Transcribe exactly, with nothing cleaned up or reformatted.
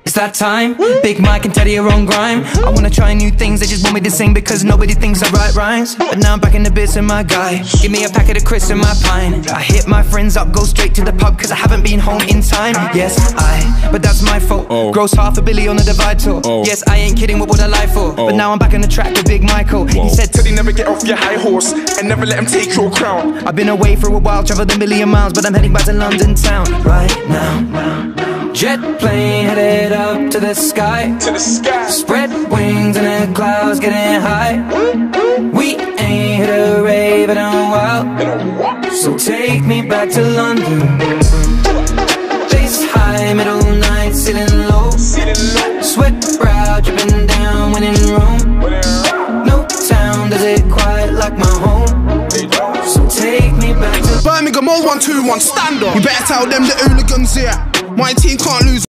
It's that time. Big Mike and Teddy are on grime. I wanna try new things, they just want me to sing because nobody thinks I write rhymes. But now I'm back in the bits of my guy. Give me a packet of Chris and my pine. I hit my friends up, go straight to the pub cause I haven't been home in time. Yes, I, but that's my fault. oh. Gross half a billy on the Divide tour. oh. Yes, I ain't kidding, what would I lie for? oh. But now I'm back on the track with Big Michael. Whoa. He said, Teddy, never get off your high horse and never let him take your crown. I've been away for a while, traveled a million miles, but I'm heading back to London town right now. Jet plane headed up to the sky, to the sky. Spread wings and the clouds getting high. We ain't hit a rave in a while, so take me back to London. Bass high, middle night, sitting low. Sweat brow dripping down when in Rome. No town does it quite like my home, so take me back to Birmingham oh one two one, stand up. You better tell them the hooligans here. My team can't lose.